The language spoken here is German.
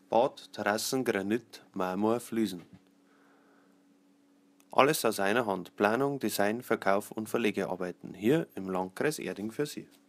Bad, Terrassen, Granit, Marmor, Fliesen. Alles aus einer Hand. Planung, Design, Verkauf und Verlegearbeiten. Hier im Landkreis Erding für Sie.